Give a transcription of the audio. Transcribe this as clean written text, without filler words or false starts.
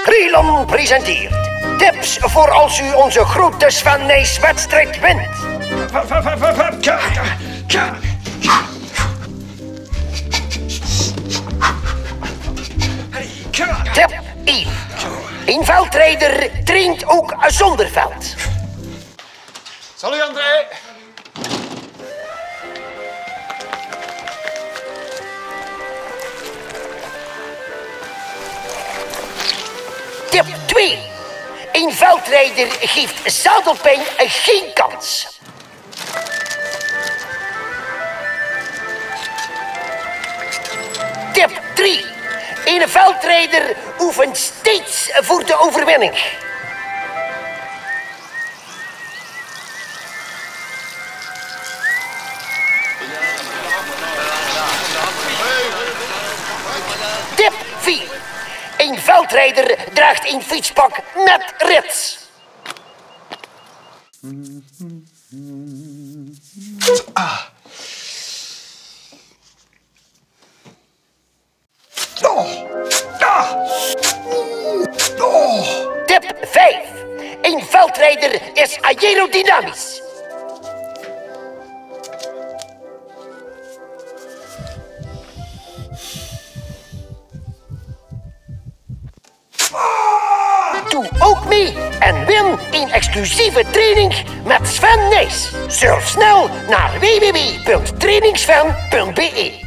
Trilon presenteert tips voor als u onze grote Sven Nys wedstrijd wint. Tip 1. Een veldrijder traint ook zonder veld. Salut André. Tip 2. Een veldrijder geeft zadelpijn geen kans. Tip 3. Een veldrijder oefent steeds voor de overwinning. Tip 4. Een veldrijder draagt een fietspak met rits. Tip 5. Een veldrijder is aerodynamisch. Doe ook mee en win een exclusieve training met Sven Nys. Surf snel naar www.trainingsven.be.